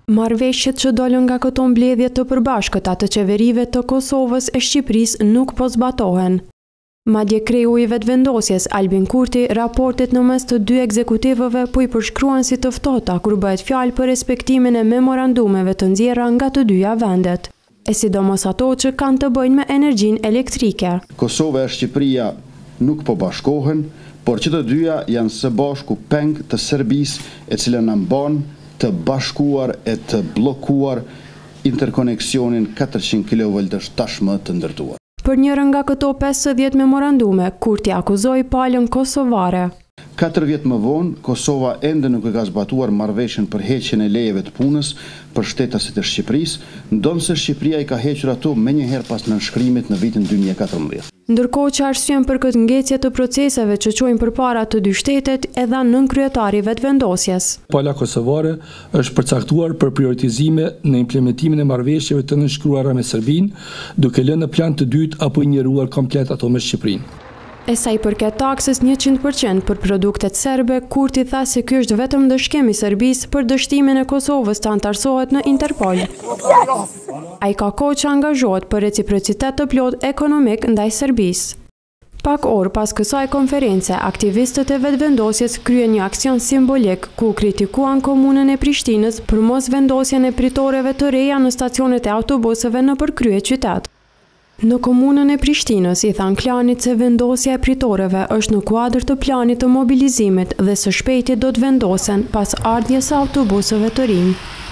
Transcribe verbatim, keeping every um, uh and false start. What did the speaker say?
Marrëveshjet që dolën nga këto mbledhje të përbashkëta të qeverive të Kosovës e Shqipërisë nuk po zbatohen. Madje kreu i vetëvendosjes Albin Kurti raportet në mes të dy ekzekutivëve po i përshkruan si të ftohta kur bëhet fjalë për respektimin e memorandumeve të nxjerra nga të dyja vendet, e sidomos ato që kanë të bëjnë me energjinë elektrike. Kosova e Shqipëria nuk po bashkohen, por që të dyja janë së bashku peng të Serbisë, e cila na mban të bashkuar e të blokuar interkoneksionin katërqind kilovoltësh tashmë të ndërtuar. Për njërën nga këto pesëdhjetë memorandume, Kurti akuzoi palën kosovare. Katër vjet më vonë, Kosova ende nuk e ka zbatuar marrëveshjen për heqjen e lejeve të punës për shtetasit e Shqipërisë, ndonse Shqipëria i ka hequr ato menjëherë pas nënshkrimit në vitin dy mijë e katërmbëdhjetë. Ndërkohë që arsyen për këtë ngecje të proceseve që çojnë përpara të dy shtetet e dha nën kryetari vetëvendosjes. Pala kosovare është përcaktuar për prioritizime në implementimin e marrëveshjeve të nënshkruara me Serbinë, duke lënë në plan të dytë apo i njohuar komplet ato me Shqipërinë. E sa i përket taksës njëqind përqind për produktet serbe, Kurti tha se ky është vetëm dëshkim i Serbisë për dështimin e Kosovës të antarësohet në Interpol. Ai ka kohë që angazhohet për reciprocitet të plot ekonomik ndaj Serbisë. Pak orë pas kësaj konference, aktivistët e vetëvendosjes kryen një aksion simbolik ku kritikuan komunën e Prishtinës për mos vendosjen e pritoreve të reja në stacionet e autobuseve në përkrye qytet. Në komunën e Prishtinës i than klanit se vendosja e pritoreve është në kuadër të planit të mobilizimit dhe së shpejti do të vendosen pas ardhjes së autobuseve të rinj.